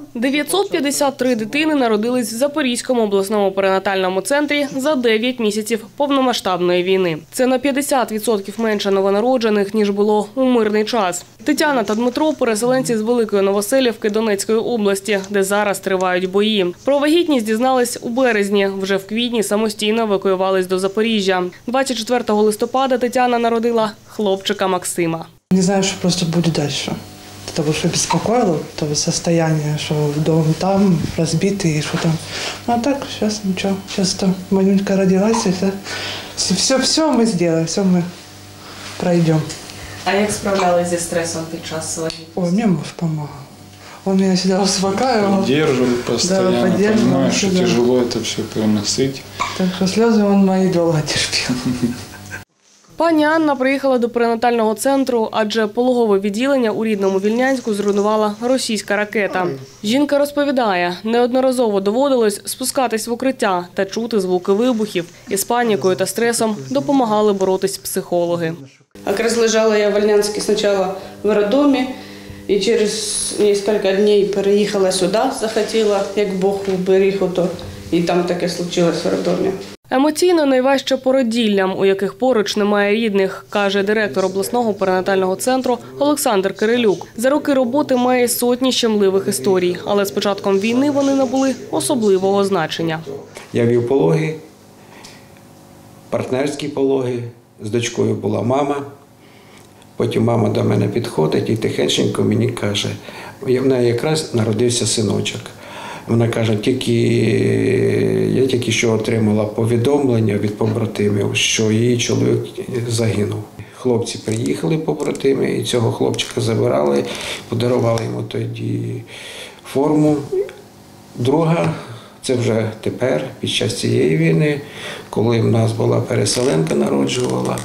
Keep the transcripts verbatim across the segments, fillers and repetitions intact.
дев'ятсот п'ятдесят три дитини народились в Запорізькому обласному перинатальному центрі за дев'ять місяців повномасштабної війни. Це на п'ятдесят відсотків менше новонароджених, ніж було у мирний час. Тетяна та Дмитро – переселенці з Великої Новоселівки Донецької області, де зараз тривають бої. Про вагітність дізнались у березні. Вже в квітні самостійно евакуювались до Запоріжжя. двадцять четвертого листопада Тетяна народила хлопчика Максима. Не знаю, что просто будет дальше. Того, что беспокоило, того состояния, что дом там разбитый, и что там. Ну а так, сейчас ничего. Сейчас там Манюнька родилась, это все, все мы сделаем, все мы пройдем. А як справлялись зі стресом під час вагітності? Ой, мне муж помогал. Он меня всегда успокаивал. Поддерживал постоянно, да, понимаешь, что да. Тяжело это все переносить. Так что слезы он мои долго терпел. Пані Анна приїхала до перинатального центру, адже пологове відділення у рідному Вільнянську зруйнувала російська ракета. Жінка розповідає, неодноразово доводилось спускатись в укриття та чути звуки вибухів. Із панікою та стресом допомагали боротись психологи. Якраз лежала я в Вільнянську спочатку в роддомі, і через кілька днів переїхала сюди, захотіла, як Бог уберіг, і там таке случилось в роддомі. Емоційно найважче породіллям, у яких поруч немає рідних, каже директор обласного перинатального центру Олександр Кирилюк. За роки роботи має сотні щемливих історій, але з початком війни вони набули особливого значення. Я вів пологи, партнерські пологи, з дочкою була мама. Потім мама до мене підходить і тихенько мені каже, в неї якраз народився синочок. Вона каже, тільки, я тільки що отримала повідомлення від побратимів, що її чоловік загинув. Хлопці приїхали, побратими, і цього хлопчика забирали, подарували йому тоді форму. Друга, це вже тепер, під час цієї війни, коли в нас була переселенка, народжувала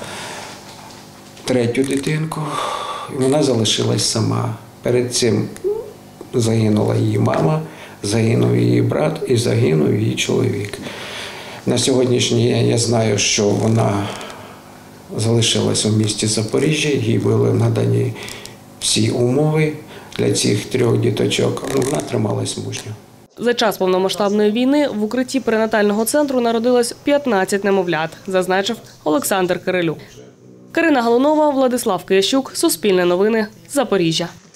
третю дитинку, і вона залишилась сама. Перед цим загинула її мама, загинув її брат і загинув її чоловік. На сьогоднішній день я знаю, що вона залишилась у місті Запоріжжя, їй були надані всі умови для цих трьох діточок, але вона трималась мужньо. За час повномасштабної війни в укритті перинатального центру народилось п'ятнадцять немовлят, зазначив Олександр Кирилюк. Карина Галунова, Владислав Киящук, Суспільне новини, Запоріжжя.